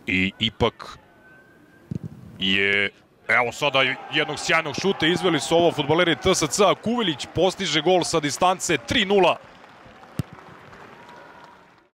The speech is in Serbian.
I ipak je, evo sada jednog sjajnog šuta, izveli su ovo fudbaleri TSC-a. Kuvilić postiže gol sa distance 3:0.